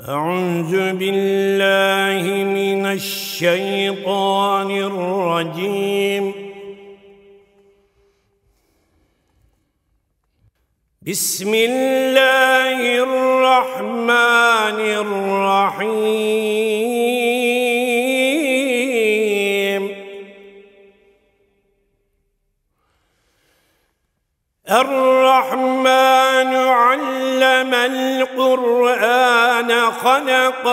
أعوذ بالله من الشيطان الرجيم. بسم الله الرحمن الرحيم. الرحمن علم القرآن خلق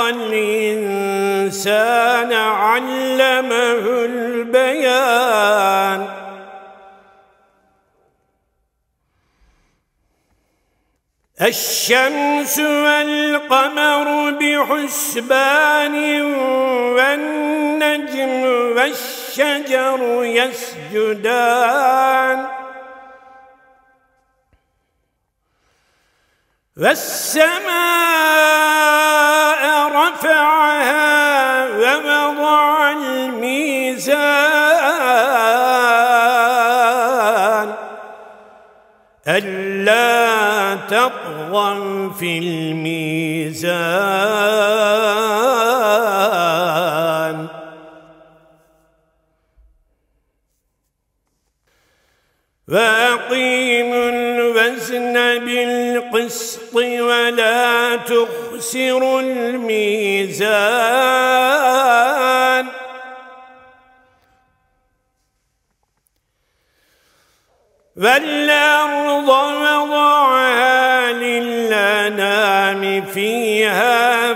الإنسان علمه البيان. الشمس والقمر بحسبان والنجم والشجر يسجدان والسماء رفعها ووضع الميزان ألا تطغوا في الميزان وأقيموا الوزن بالقسط ولا تخسروا الميزان والأرض وضعها للأنام فيها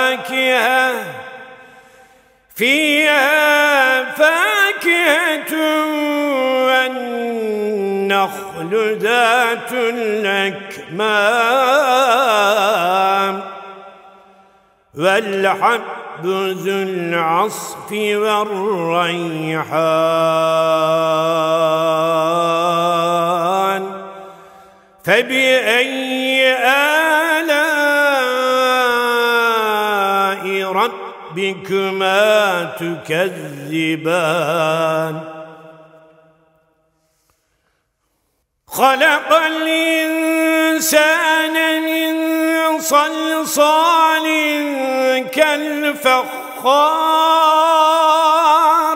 فاكهة والنخل ذات الأكمام والحب ذو العصف والريحان فبأي آلاء ربكما تكذبان. خلق الإنسان من صلصال كالفخار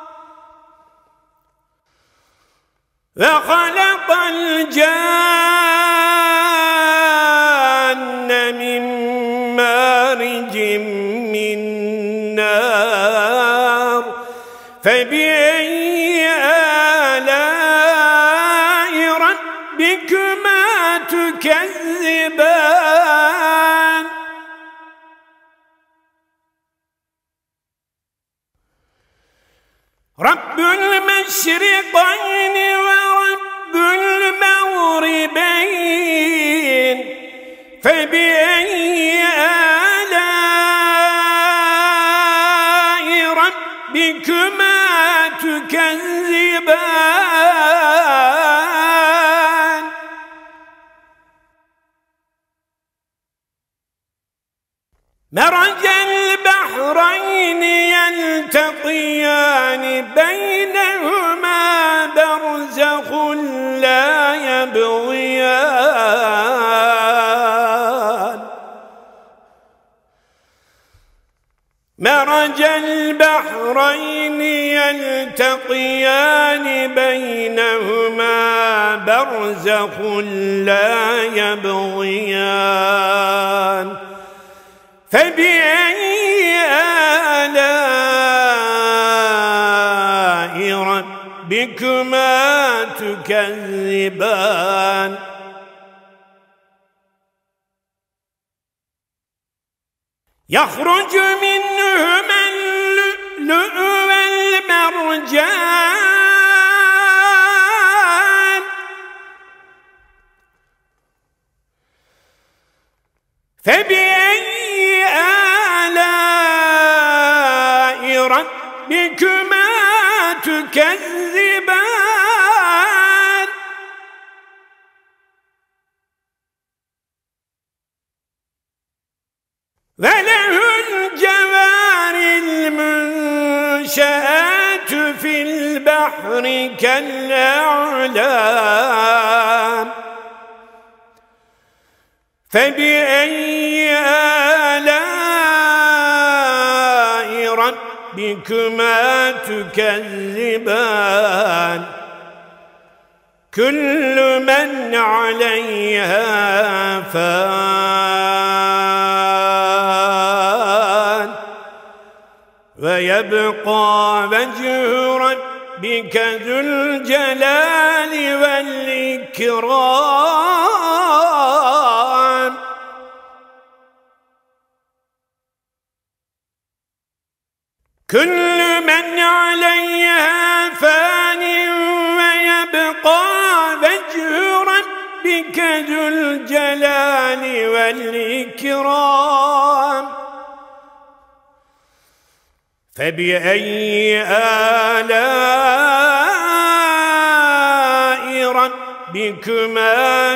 وخلق الجان من مارج من نار فبأي آلاء ربكما تكذبان. رب المشرقين ورب المغربين فبأي آلاء ربكما تكذبان. مرج البحرين يلتقيان بينهما برزخ لا يبغيان. مرج البحرين يلتقيان بينهما برزخ لا يبغيان فبأي آلاء ربكما تكذبان. يخرج منهما اللؤلؤ والمرجان فبأي آلاء ربكما تكذبان. وله الجوار المنشآت في البحر كالأعلام فبأي آلاء ربكما تكذبان كل من عليها فان ويبقى وجه ربك ذو الجلال والإكرام كل من عليها فان ويبقى وجه ربك ذو الجلال والإكرام فبأي آلاء ربكما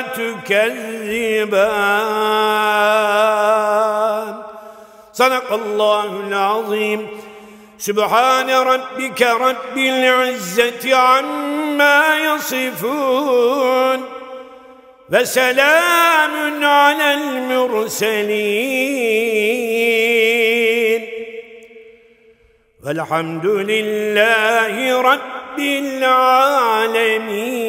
تكذبان صدق الله العظيم. سبحان ربك رب العزة عما يصفون وسلام على المرسلين والحمد لله رب العالمين.